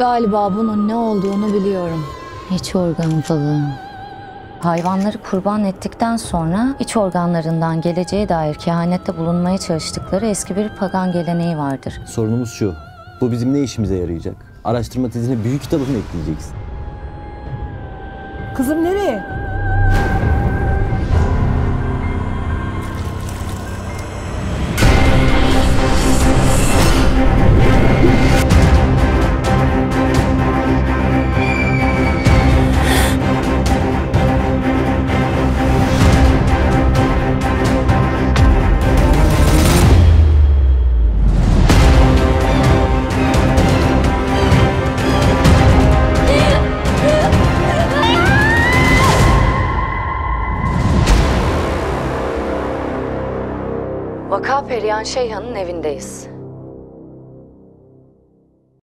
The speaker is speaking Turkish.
Galiba bunun ne olduğunu biliyorum. İç organ balığı. Hayvanları kurban ettikten sonra iç organlarından geleceğe dair kehanette bulunmaya çalıştıkları eski bir pagan geleneği vardır. Sorunumuz şu, bu bizim ne işimize yarayacak? Araştırma tezine büyük kitabı mı ekleyeceksin? Kızım nereye? Vaka Perihan Şeyhan'ın evindeyiz.